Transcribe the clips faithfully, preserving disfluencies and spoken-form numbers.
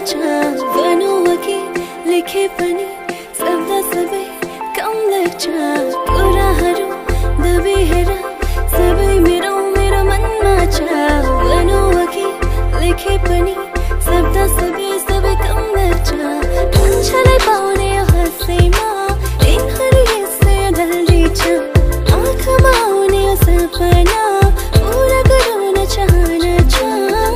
लाग्छ बनुवकी लेखे पनि शब्द सबै कम लाग्छ कुराहरू दबिएर सबै मेरो मेरो मनमा छ बनुवकी लेखे पनि शब्द सबै सबै कम लाग्छ मान्छेलाई पाउने हँसैमा दिनहरू यसै ढल्दैछ आँखामा आउने सपना पूरा गराउन चाहना छ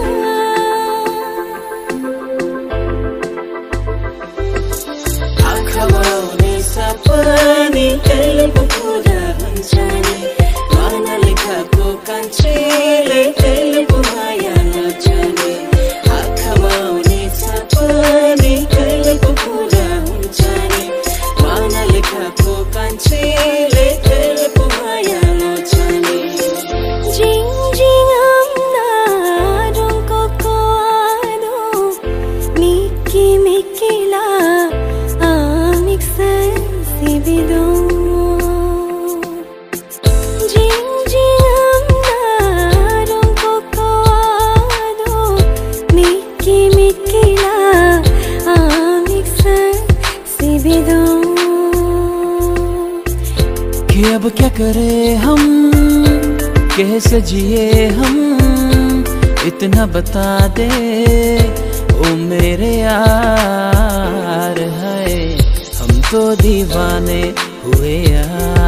आँखामा आउने सपनी कहिले पुरा हुन्छ नि मन लेखाको कान्छीले कहिले माया लाग्छ नि आँखामा आउने सपनी कहिले पुरा हुन्छ नि मन लेखाको कान्छीले कहिले माया लाग्छ नि जिङ जिङ आम्नारुङको कोआदो मिकी मिकिला आमिक्सा सिबिदो जिङ जिङ आम्नारुङको कोआदो मिकी मिकिला आमिक्सा सिबिदो कि अब क्या करे हम कैसे जिए हम इतना बता दे ओ मेरे यार है हम तो दीवाने हुए यार।